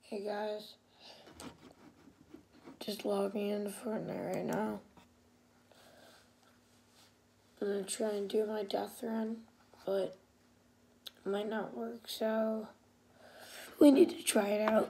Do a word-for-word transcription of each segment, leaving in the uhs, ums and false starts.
Hey guys, just logging into Fortnite right now. I'm gonna try and do my death run, but it might not work, so we need to try it out.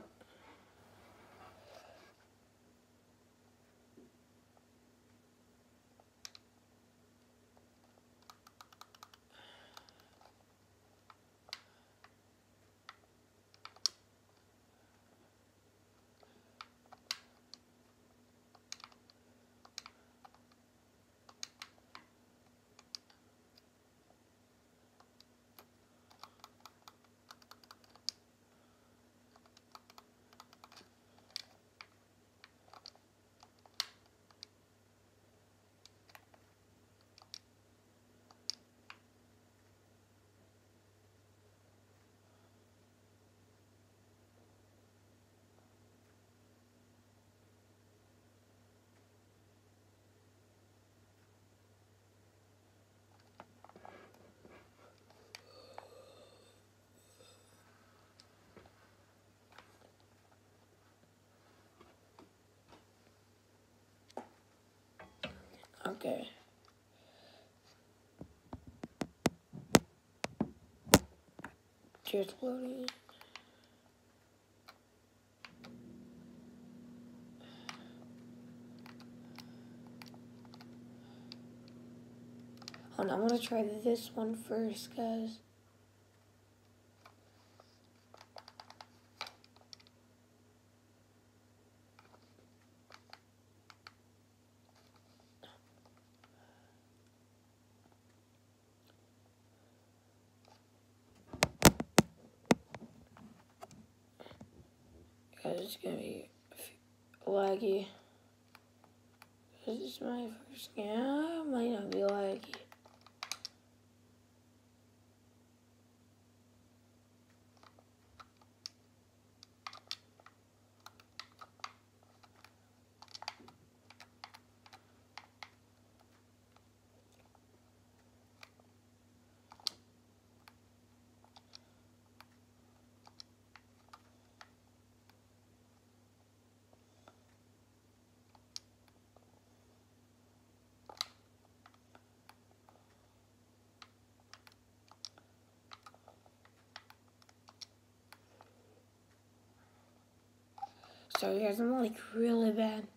Okay. Just loading. Hold on, I'm gonna try this one first, guys. Guys, it's gonna be laggy. This is my first game. Yeah, it might not be laggy. Sorry guys, I'm like really bad.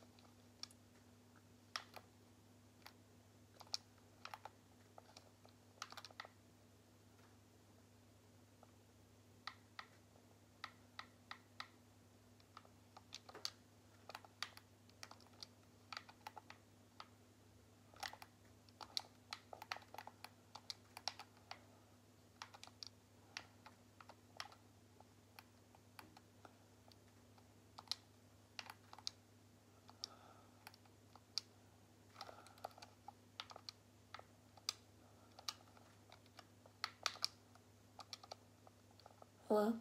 Hello?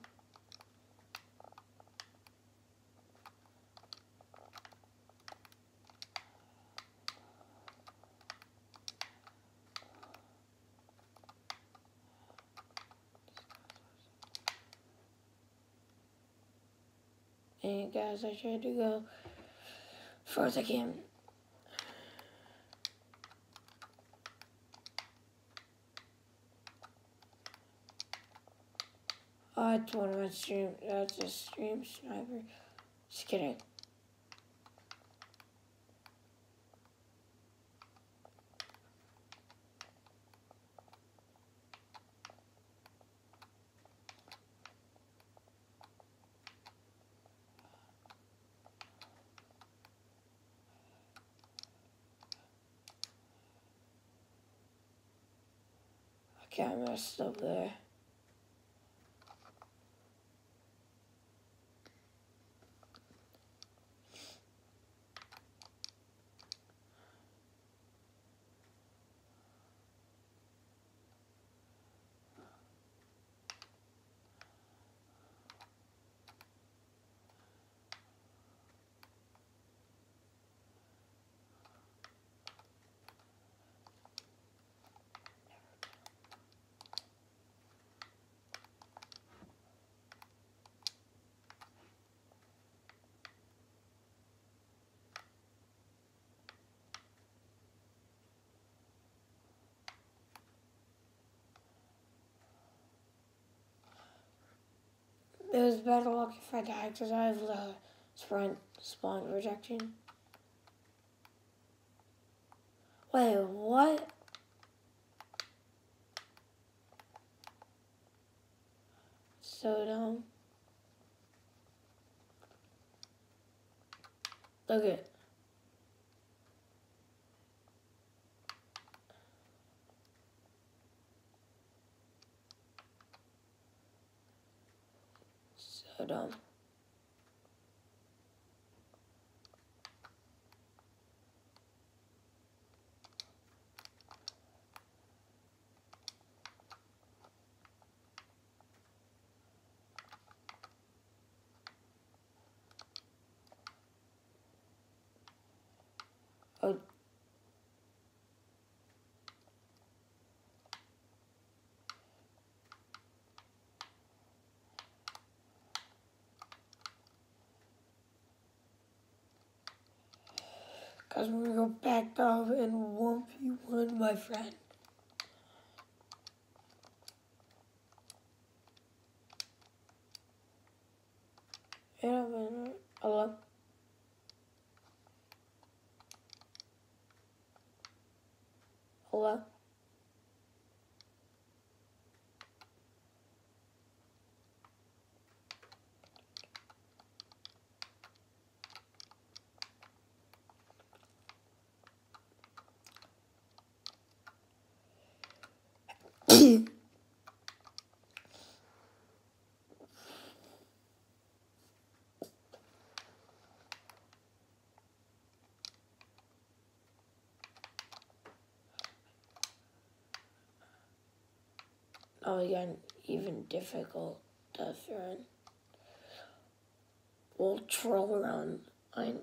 And guys, I tried to go as far as I can. Oh, it's one of my stream. That's a stream sniper. Just kidding. Okay, I messed up there. it's better luck if I die because I have the sprint spawn protection. Wait, what? So dumb. Look at. So dumb. Oh. Cause we're gonna go back down in one v one, my friend. Yeah, man. Hello? Hello? Oh, we got an even difficult death run. We'll troll around. I.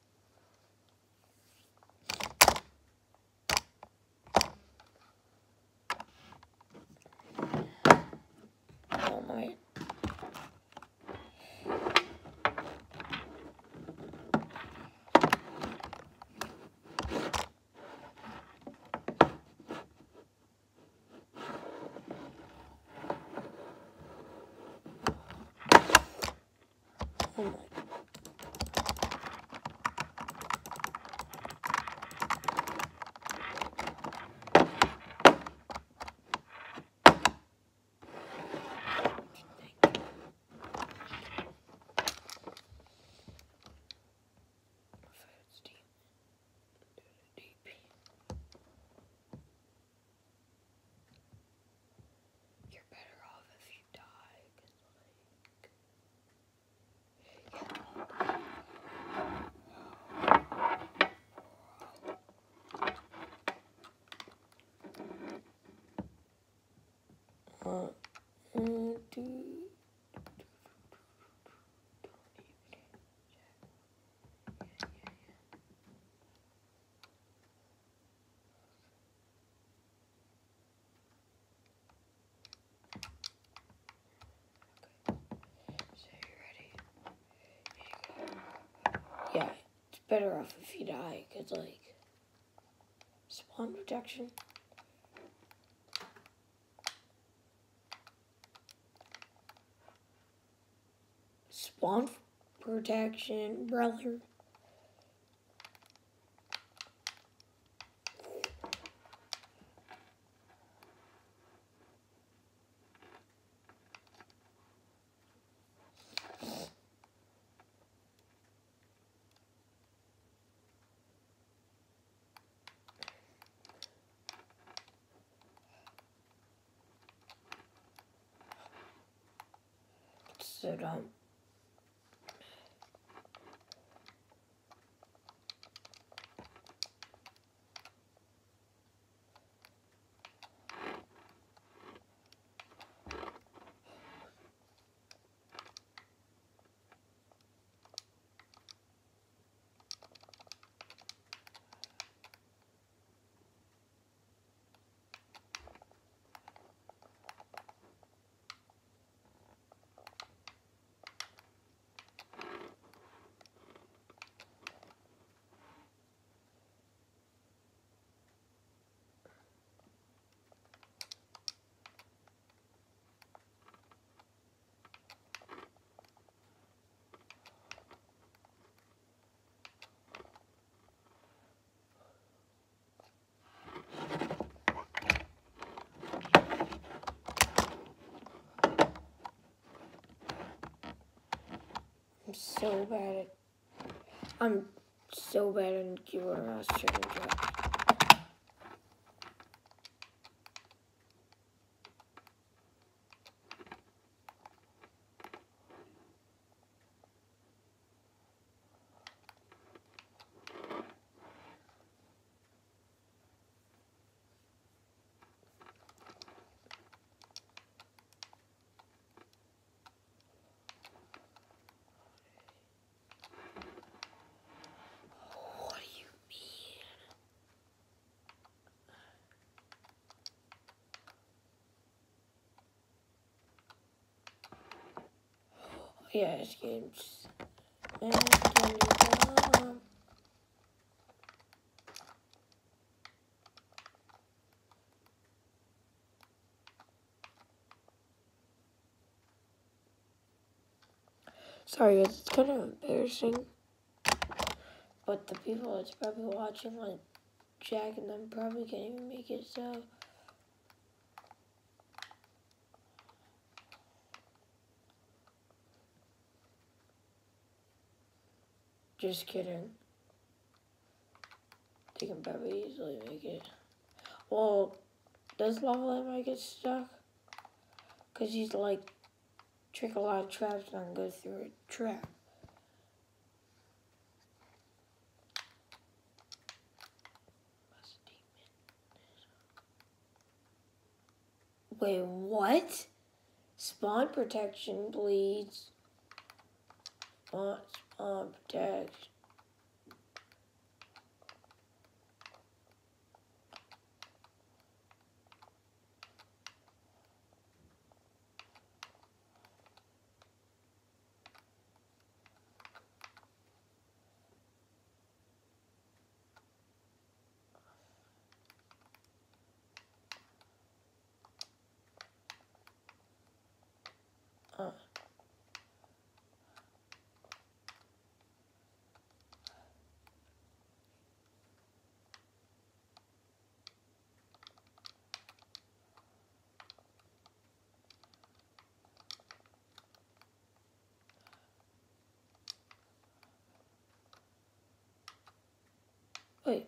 Oh my. Oh my. You're better off if you die, 'cause like. Uh, mm, do. Yeah, it's better off if you die, cause like spawn protection. Spawn protection, brother. So dumb. I'm so bad at. I'm so bad at keyboard mouse training job. What do you mean? Yeah, this game's. Sorry, it's kind of embarrassing. But the people that's probably watching, like Jack and them, probably can't even make it, so. Just kidding. They can probably easily make it. Well, does Lava might get stuck? Because he's like, trick a lot of traps and go through a trap. Wait, what? Spawn protection, please. Spawn, spawn protection. Uh. Wait.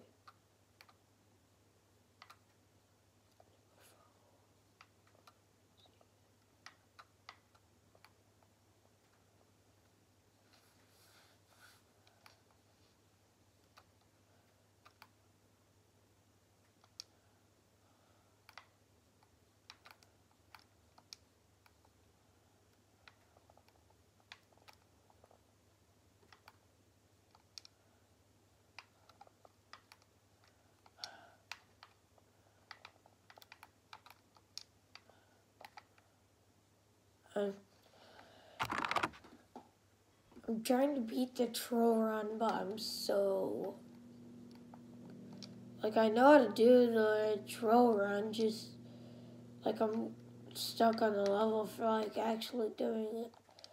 Um, I'm trying to beat the troll run, but I'm so... Like, I know how to do the troll run, just... Like, I'm stuck on the level for, like, actually doing it.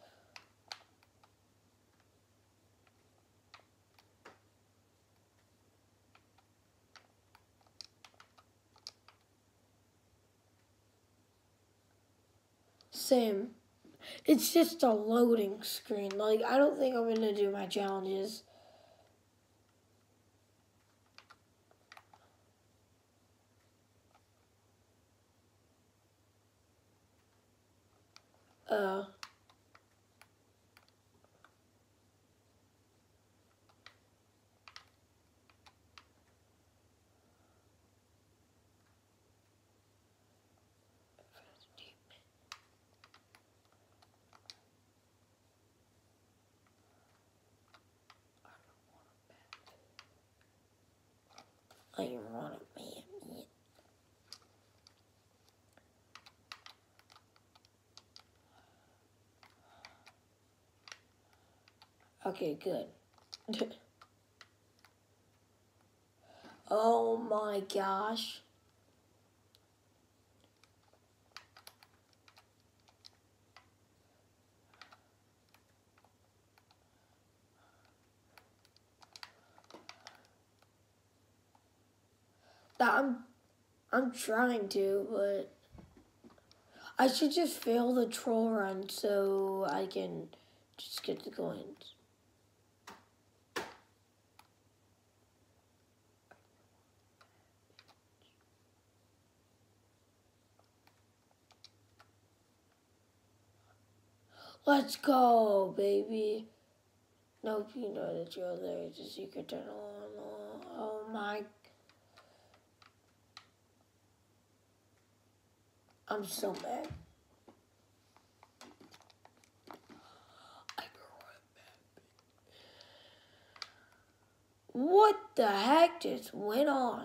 Same. It's just a loading screen. Like, I don't think I'm going to do my challenges. Uh... I don't want to man it. Okay, good. Oh my gosh. I'm, I'm trying to, but I should just fail the troll run so I can Just get the coins. Let's go, baby. Nope, you know that you're there. It's a secret tunnel. Oh my. I'm so mad. What the heck just went on?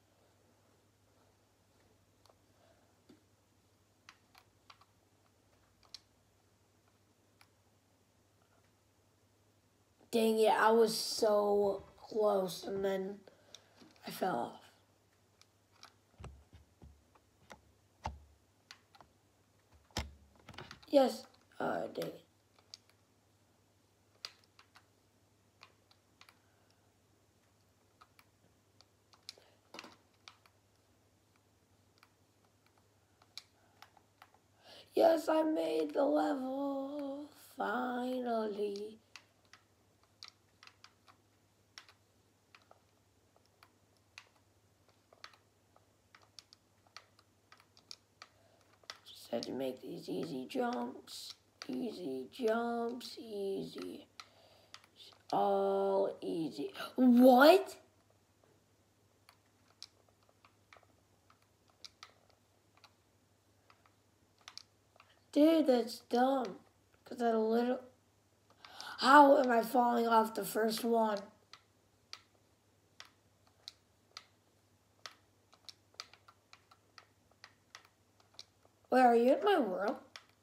Dang it, I was so close and then I fell off. Yes, uh, dang it. Yes, I made the level, finally. Just had to make these easy jumps, easy jumps, easy. All easy. What? Dude, that's dumb. Cause that a little. How am I falling off the first one? Wait, are you in my world?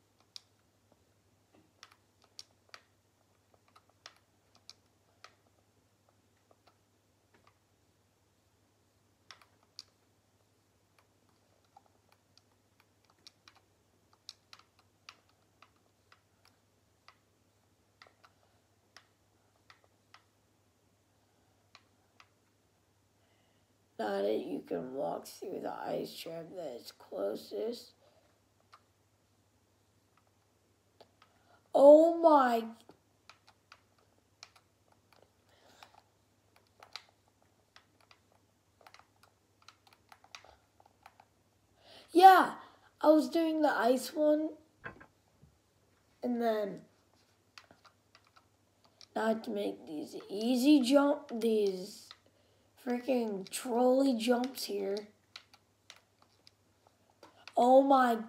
Now that you can walk through the ice trap that is closest. Oh my. Yeah, I was doing the ice one. And then now I have to make these easy jump, these freaking trolley jumps here. Oh my.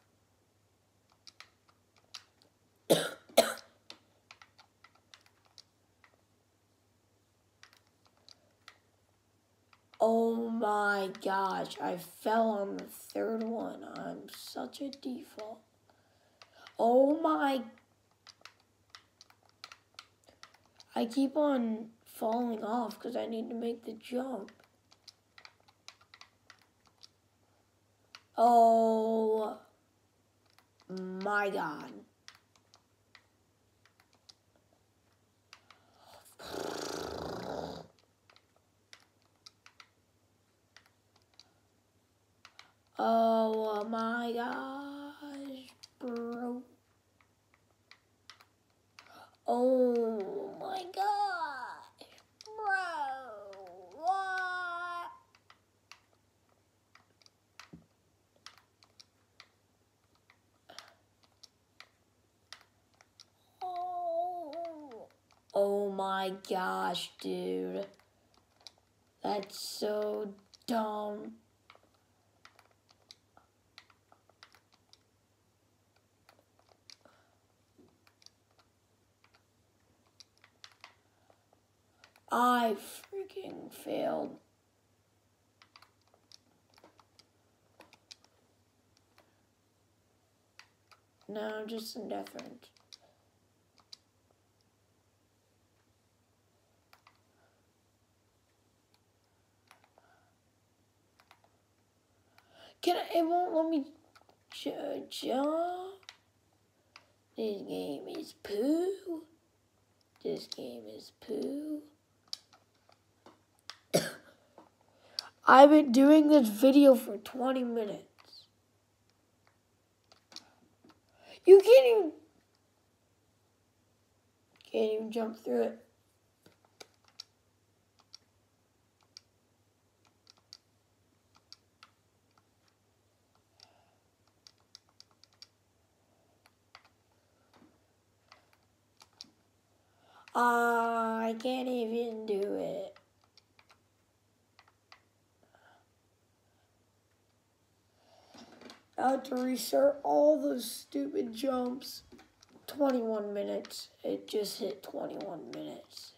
Oh my gosh, I fell on the third one. I'm such a default. Oh my. I keep on falling off because I need to make the jump. Oh my God. Oh my gosh, bro. Oh my gosh, bro. What? Oh. Oh my gosh, dude. That's so dumb. I freaking failed. No, just indifferent. Can I, it won't let me j jump. This game is poo. This game is poo. I've been doing this video for twenty minutes. You can't even... Can't even jump through it. Ah, I can't even do it. I had to restart all those stupid jumps. twenty-one minutes. It just hit twenty-one minutes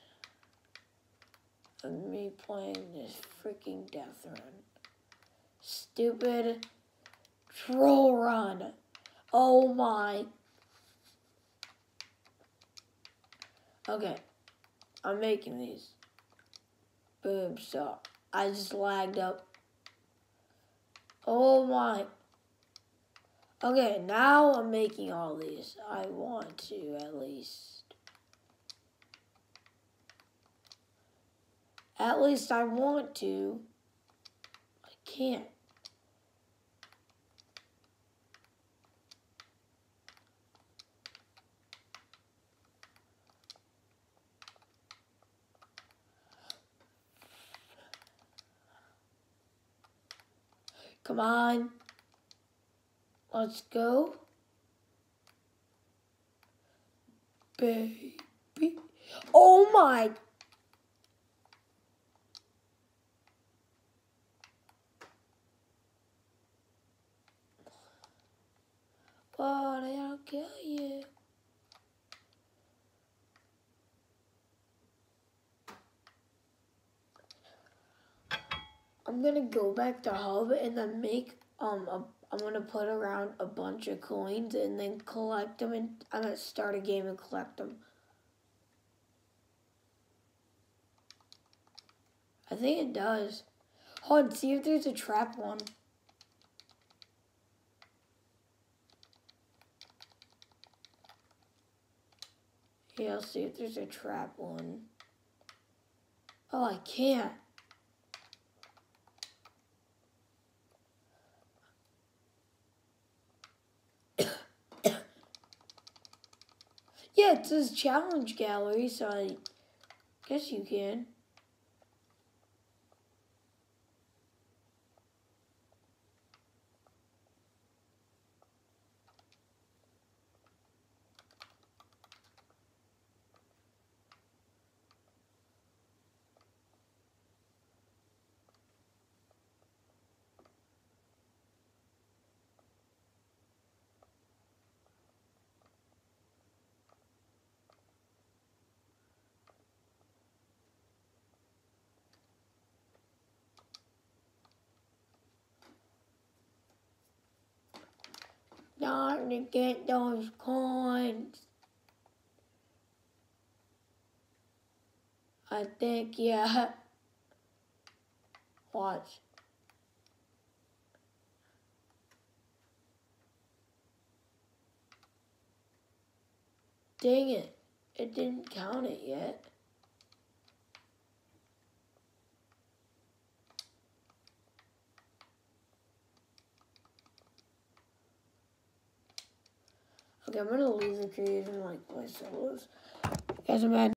of me playing this freaking death run. Stupid troll run. Oh my. Okay. I'm making these. Boom, stop. I just lagged up. Oh my. Okay, now I'm making all these. I want to, at least. At least I want to. I can't. Come on. Let's go. Baby. Oh my. But I'll kill you. I'm gonna go back to hub and then make um a, I'm gonna put around a bunch of coins and then collect them, and I'm gonna start a game and collect them. I think it does. Hold on, see if there's a trap one. Yeah, I'll see if there's a trap one. Oh, I can't. Yeah, it says challenge gallery, so I guess you can. Not to get those coins. I think, yeah. Watch. Dang it. It didn't count it yet. Okay, I'm gonna leave the creation like my solos. Guys, I'm at